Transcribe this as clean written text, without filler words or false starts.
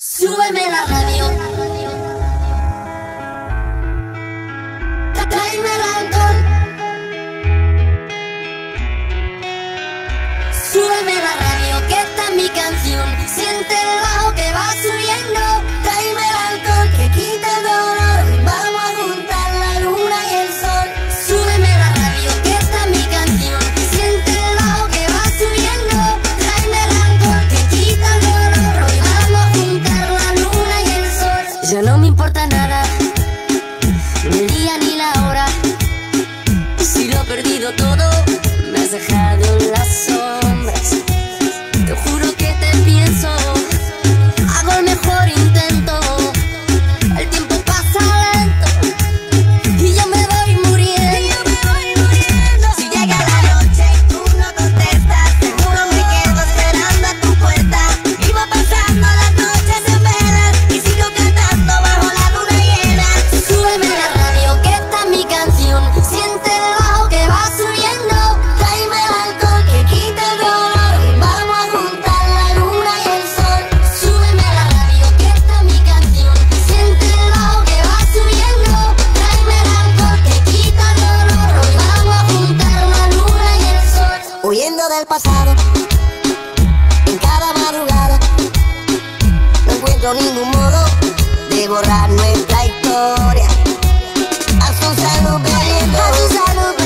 Súbeme la radio, tráeme el alcohol. Súbeme la radio, que esta es mi canción. Siente el bajo que va subiendo. Tráeme el alcohol que quita el dolor. Vamos a juntar la luna y el sol. Súbeme la radio, que esta es mi canción. Siente el bajo que va subiendo. Tráeme el alcohol que quita el dolor. Hoy vamos a juntar la luna y el sol. Ya no me importa nada, ni el día ni la hora. Si lo he perdido todo, me has dejado en las sombras. Te juro que te pienso, hago el mejor intento. El tiempo pasa lento y yo me voy muriendo. Si llega la noche y tú no contestas, seguro me quedo esperando a tu puerta. Vivo pasando las noches en velas y sigo cantando bajo la luna llena. Súbeme la radio, que esta es mi canción. Siente el bajo que va subiendo. Tráeme el alcohol que quita el dolor. Vamos a juntar la luna y el sol. Súbeme la radio, que esta es mi canción. Siente el bajo que va subiendo. Tráeme el alcohol que quita el dolor. Hoy vamos a juntar la luna y el sol. Huyendo del pasado, en cada madrugada, no encuentro ningún modo de borrar nuestra historia. A su salud bebiendo, a su salud bebiendo.